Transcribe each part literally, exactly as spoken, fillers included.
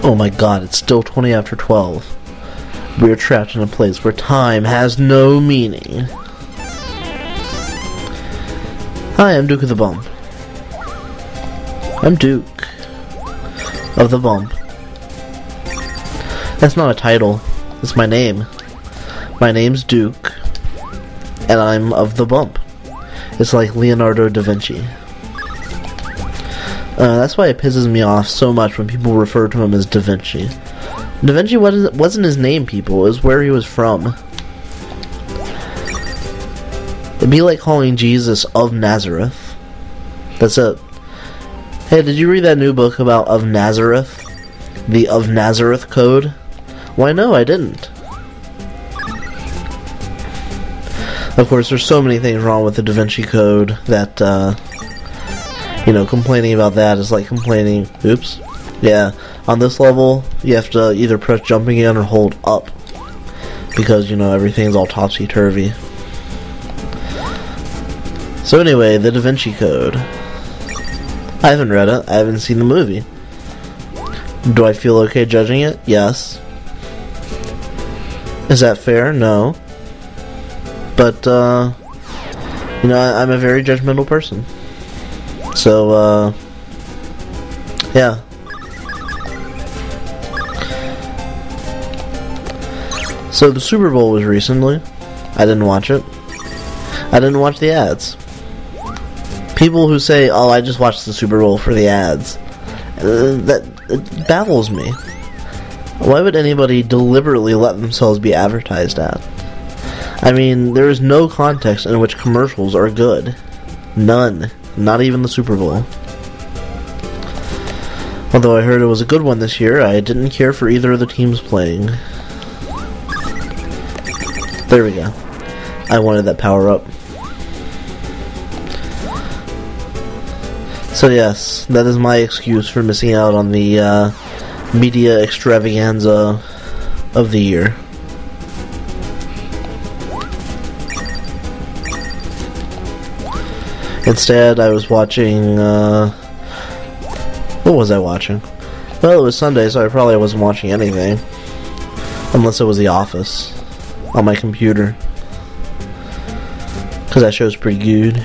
Oh my god, it's still twenty after twelve. We are trapped in a place where time has no meaning. Hi, I'm Duke of the Bump. I'm Duke of the Bump. That's not a title. It's my name. My name's Duke, and I'm of the Bump. It's like Leonardo da Vinci. Uh, that's why it pisses me off so much when people refer to him as Da Vinci. Da Vinci wasn't, wasn't his name, people. It was where he was from. It'd be like calling Jesus of Nazareth. That's it. Hey, did you read that new book about Of Nazareth? The Of Nazareth Code? Why, no, I didn't. Of course, there's so many things wrong with the Da Vinci Code that, uh... you know, complaining about that is like complaining... Oops. Yeah, on this level, you have to either press jump again or hold up. Because, you know, everything's all topsy-turvy. So anyway, the Da Vinci Code. I haven't read it. I haven't seen the movie. Do I feel okay judging it? Yes. Is that fair? No. But, uh... you know, I, I'm a very judgmental person. So, uh... yeah. So the Super Bowl was recently. I didn't watch it. I didn't watch the ads. People who say, oh, I just watched the Super Bowl for the ads. Uh, that it baffles me. Why would anybody deliberately let themselves be advertised at? I mean, there is no context in which commercials are good. None. Not even the Super Bowl. Although I heard it was a good one this year, I didn't care for either of the teams playing. There we go. I wanted that power up. So yes, that is my excuse for missing out on the uh, media extravaganza of the year. Instead, I was watching, uh... what was I watching? Well, it was Sunday, so I probably wasn't watching anything. Unless it was The Office. On my computer. Because that show's pretty good.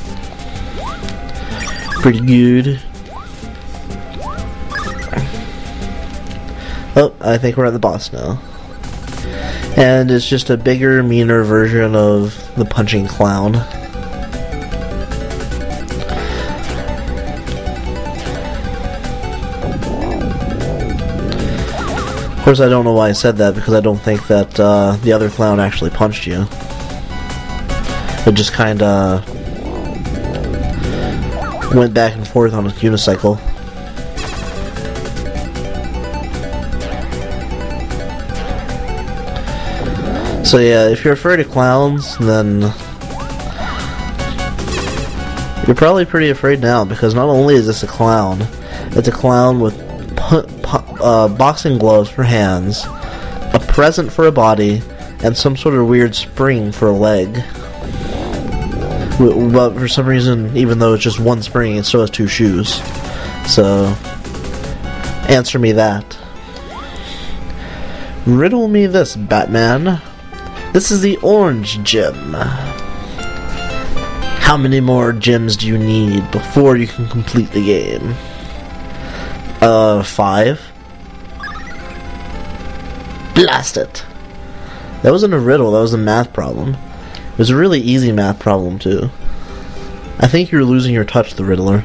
Pretty good. Oh, I think we're at the boss now. And it's just a bigger, meaner version of the punching clown. Of course, I don't know why I said that, because I don't think that uh, the other clown actually punched you. It just kinda went back and forth on his unicycle. So yeah, if you're afraid of clowns, then you're probably pretty afraid now, because not only is this a clown, it's a clown with pu- pu- uh, boxing gloves for hands, a present for a body, and some sort of weird spring for a leg. But for some reason, even though it's just one spring, it still has two shoes. So, answer me that. Riddle me this, Batman. This is the orange gem. How many more gems do you need before you can complete the game? Uh, five? Blast it! That wasn't a riddle, that was a math problem. It was a really easy math problem, too. I think you're losing your touch, the Riddler.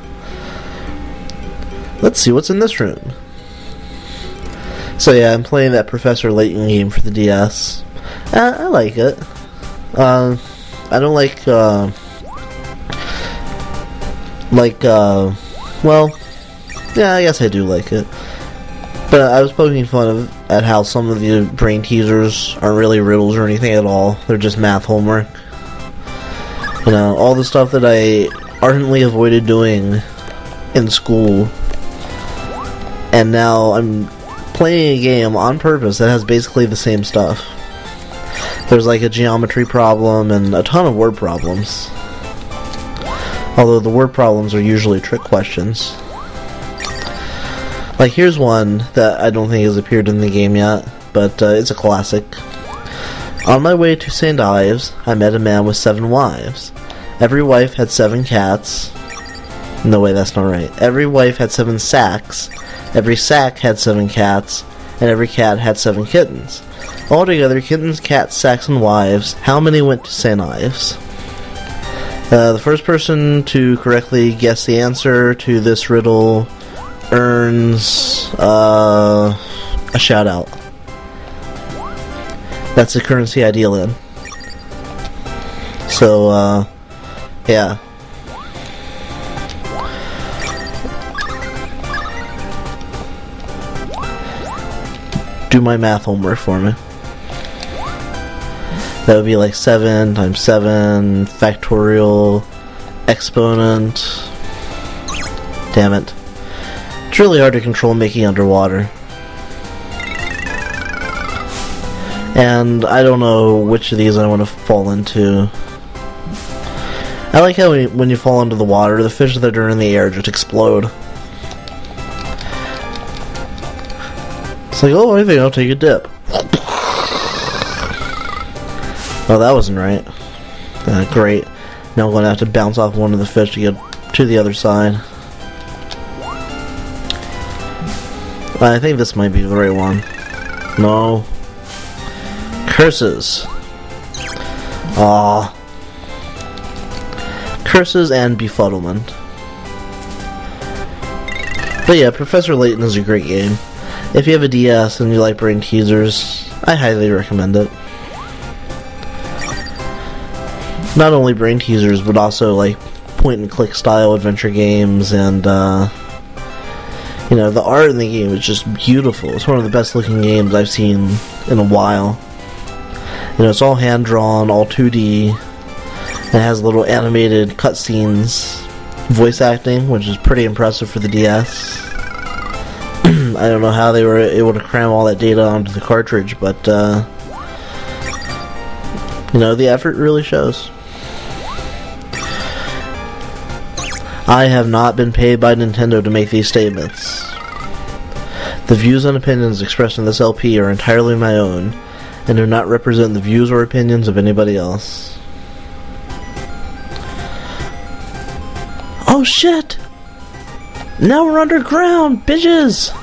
Let's see what's in this room. So yeah, I'm playing that Professor Layton game for the D S. Uh, I like it. Uh, I don't like, uh... Like, uh... Well... Yeah, I guess I do like it. But I was poking fun of, at how some of the brain teasers aren't really riddles or anything at all. They're just math homework. You know, all the stuff that I ardently avoided doing in school. And now I'm playing a game on purpose that has basically the same stuff. There's like a geometry problem and a ton of word problems. Although the word problems are usually trick questions. Like, here's one that I don't think has appeared in the game yet, but uh, it's a classic. On my way to Saint Ives, I met a man with seven wives. Every wife had seven cats. No way, that's not right. Every wife had seven sacks. Every sack had seven cats. And every cat had seven kittens. Altogether, kittens, cats, sacks, and wives. How many went to Saint Ives? Uh, the first person to correctly guess the answer to this riddle earns uh, a shout out. That's the currency I deal in. So, uh, yeah. Do my math homework for me. That would be like seven times seven factorial exponent. Damn it. It's really hard to control making underwater. And I don't know which of these I want to fall into. I like how when you, when you fall into the water, the fish that are in the air just explode. It's like, oh, I think I'll take a dip. Oh, that wasn't right. Uh, great. Now I'm going to have to bounce off one of the fish to get to the other side. I think this might be the right one. No. Curses. Aww. Curses and befuddlement. But yeah, Professor Layton is a great game. If you have a D S and you like brain teasers, I highly recommend it. Not only brain teasers, but also like point-and-click style adventure games, and uh, you know, the art in the game is just beautiful. It's one of the best-looking games I've seen in a while. You know, it's all hand-drawn, all two D. It has little animated cutscenes, voice acting, which is pretty impressive for the D S. I don't know how they were able to cram all that data onto the cartridge, but uh, you know, the effort really shows. I have not been paid by Nintendo to make these statements. The views and opinions expressed in this L P are entirely my own, and do not represent the views or opinions of anybody else. Oh shit! Now we're underground, bitches!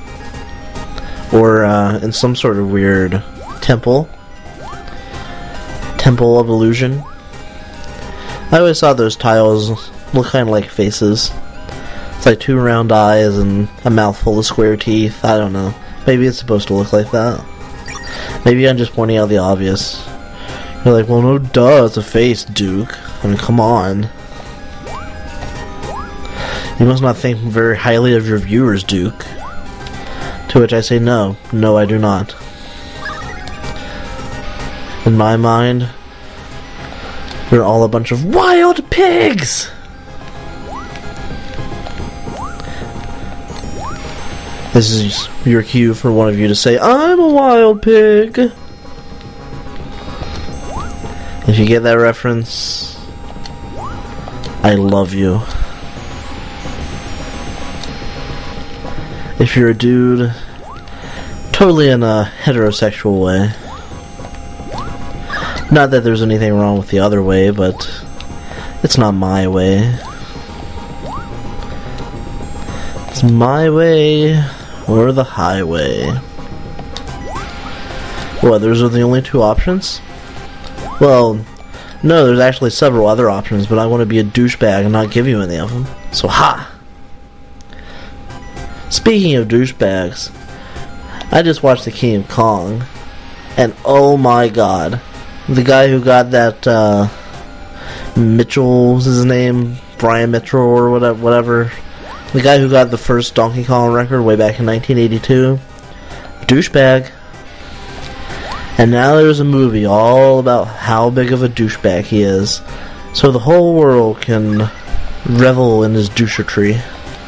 Or uh, in some sort of weird temple. Temple of Illusion. I always thought those tiles look kind of like faces. It's like two round eyes and a mouth full of square teeth. I don't know. Maybe it's supposed to look like that. Maybe I'm just pointing out the obvious. You're like, well, no duh, it's a face, Duke. I mean, come on. You must not think very highly of your viewers, Duke. To which I say no. No, I do not. In my mind, you're all a bunch of wild pigs! This is your cue for one of you to say, I'm a wild pig! If you get that reference, I love you. If you're a dude, totally in a heterosexual way. Not that there's anything wrong with the other way, but it's not my way. It's my way or the highway. What, those are the only two options? Well, no, there's actually several other options, but I want to be a douchebag and not give you any of them. So, ha! Speaking of douchebags, I just watched The King of Kong, and oh my god, the guy who got that, uh, Mitchell was his name, Brian Mitchell or whatever, whatever, the guy who got the first Donkey Kong record way back in nineteen eighty-two, douchebag. And now there's a movie all about how big of a douchebag he is, so the whole world can revel in his douchertree.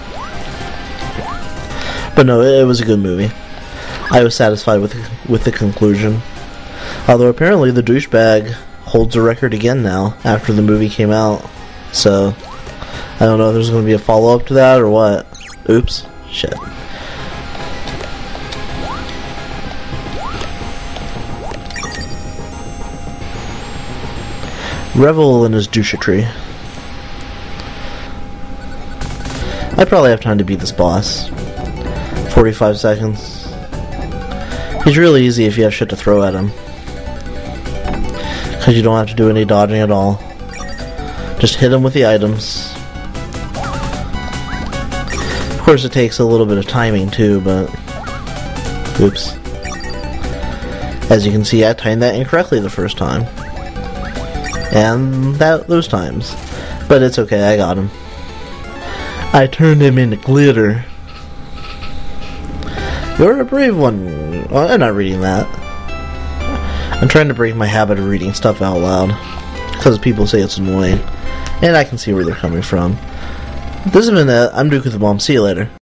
But no, it was a good movie. I was satisfied with the, with the conclusion. Although apparently the douchebag holds a record again now after the movie came out. So, I don't know if there's going to be a follow-up to that or what. Oops. Shit. Revel in his douchetry. I probably have time to beat this boss. forty-five seconds. He's really easy if you have shit to throw at him. Because you don't have to do any dodging at all. Just hit him with the items. Of course it takes a little bit of timing too, but... Oops. As you can see, I timed that incorrectly the first time. And that those times. But it's okay, I got him. I turned him into glitter. You're a brave one. Well, I'm not reading that. I'm trying to break my habit of reading stuff out loud. Because people say it's annoying. And I can see where they're coming from. This has been it. I'm Duke with the Bomb. See you later.